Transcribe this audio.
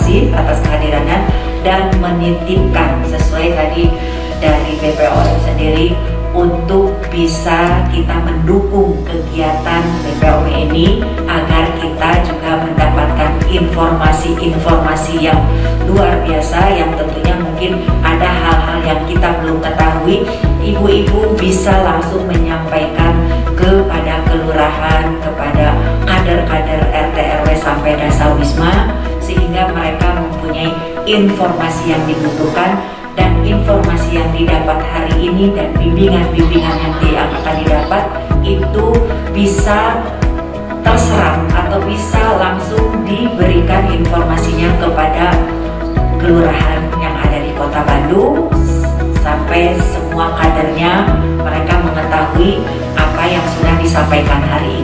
kasih atas kehadirannya dan menitipkan sesuai tadi dari BPOM sendiri untuk bisa kita mendukung kegiatan BPOM ini agar kita juga mendapatkan informasi-informasi yang luar biasa yang tentunya mungkin ada hal-hal yang kita belum ketahui. Ibu-ibu bisa langsung menyampaikan kepada kelurahan, kepada kader-kader RT RW sampai Dasawisma, sehingga mereka mempunyai informasi yang dibutuhkan dan informasi yang didapat hari ini dan bimbingan-bimbingan yang akan didapat itu bisa terserap atau bisa langsung diberikan informasinya kepada kelurahan yang ada di Kota Bandung sampai semua kadernya mereka mengetahui apa yang sudah disampaikan hari ini.